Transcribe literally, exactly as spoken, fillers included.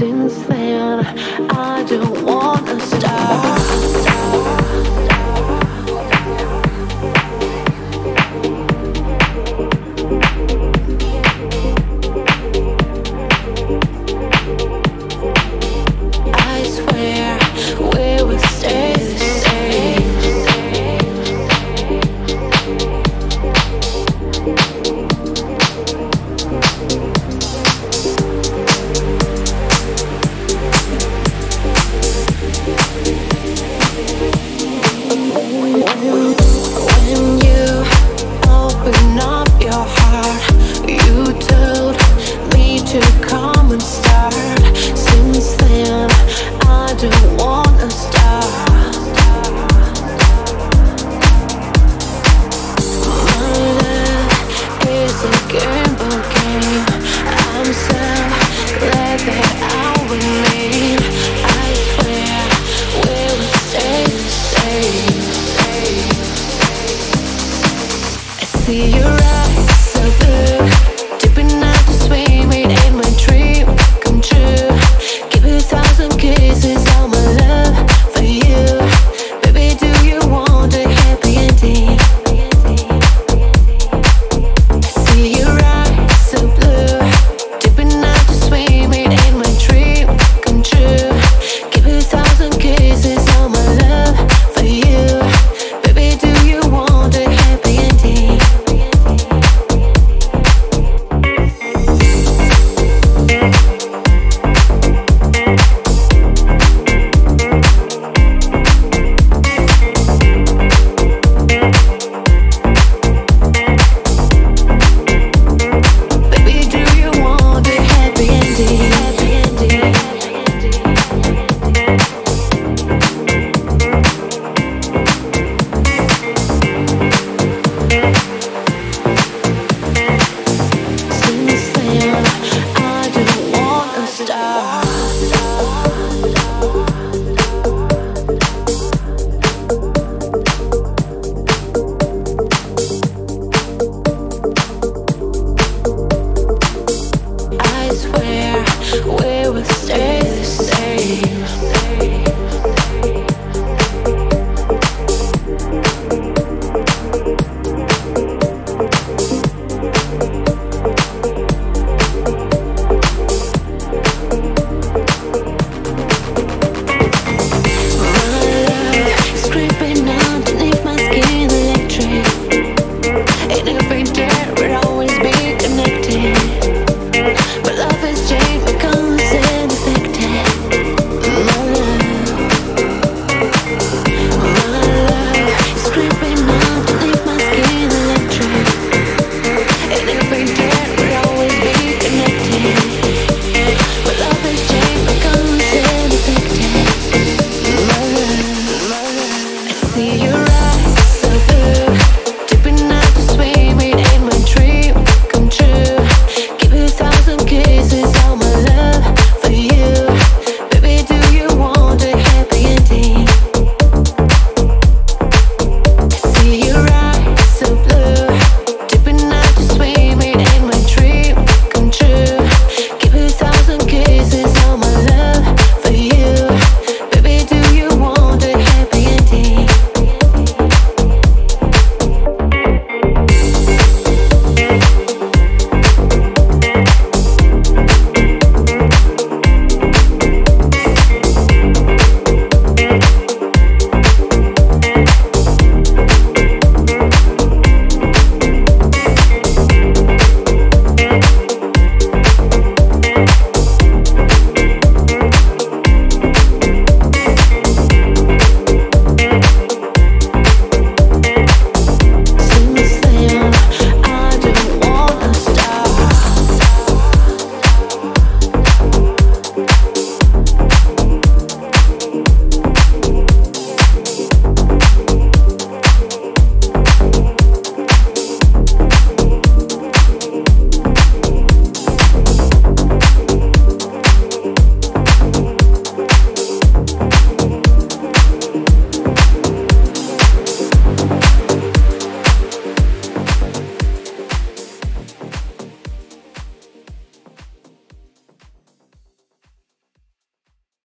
Since then, I don't wanna stop. I swear we will stay the same. When you open up your heart, you told me to come and start. Since then, I don't wanna stop. My love is a gamble game. I'm so glad that I remain. I swear we will stay the same. I see your eyes so blue.